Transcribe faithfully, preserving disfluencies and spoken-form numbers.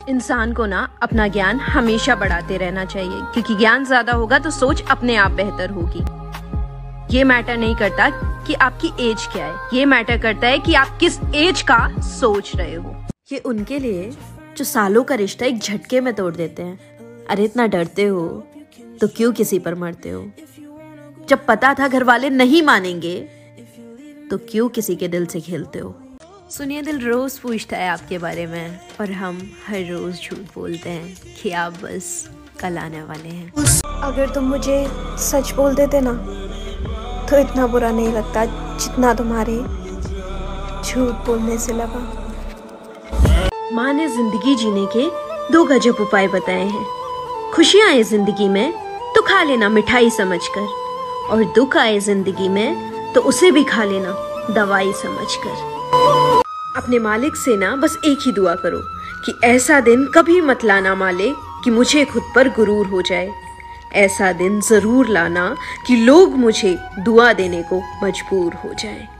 इंसान को ना अपना ज्ञान हमेशा बढ़ाते रहना चाहिए, क्योंकि ज्ञान ज्यादा होगा तो सोच अपने आप बेहतर होगी। ये मैटर नहीं करता कि आपकी एज क्या है, ये मैटर करता है कि आप किस एज का सोच रहे हो। ये उनके लिए जो सालों का रिश्ता एक झटके में तोड़ देते हैं। अरे इतना डरते हो तो क्यों किसी पर मरते हो? जब पता था घर वाले नहीं मानेंगे तो क्यों किसी के दिल से खेलते हो? सुनिए, दिल रोज पूछता है आपके बारे में और हम हर रोज झूठ बोलते हैं कि आप बस कल आने वाले हैं। अगर तुम मुझे सच बोल देते ना तो इतना बुरा नहीं लगता जितना तुम्हारे झूठ बोलने से लगा। माँ ने जिंदगी जीने के दो गजब उपाय बताए हैं। खुशियाँ आए जिंदगी में तो खा लेना मिठाई समझकर, और दुख आए जिंदगी में तो उसे भी खा लेना दवाई समझकर। अपने मालिक से ना बस एक ही दुआ करो कि ऐसा दिन कभी मत लाना मालिक कि मुझे खुद पर गुरूर हो जाए। ऐसा दिन जरूर लाना कि लोग मुझे दुआ देने को मजबूर हो जाए।